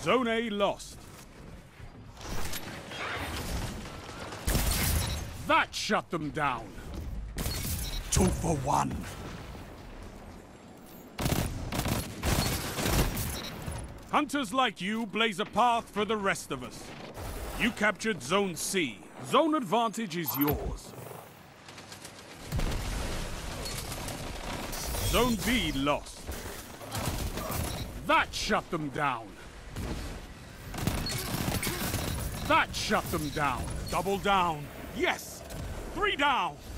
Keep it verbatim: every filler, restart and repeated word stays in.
Zone A lost. That shut them down. Two for one. Hunters like you blaze a path for the rest of us. You captured Zone C. Zone advantage is yours. Zone B lost. That shut them down. That shut them down. Double down. Yes! Three down!